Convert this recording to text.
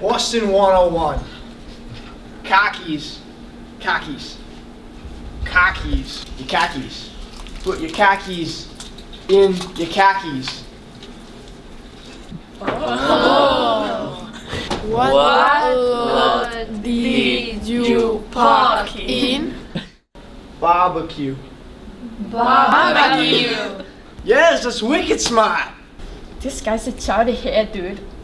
Boston 101. Khakis. Khakis. Khakis. Your khakis. Put your khakis in your khakis. Oh. What did you park in? Barbecue. Barbecue. Yes, that's wicked smart. This guy's a chowdy hair, dude.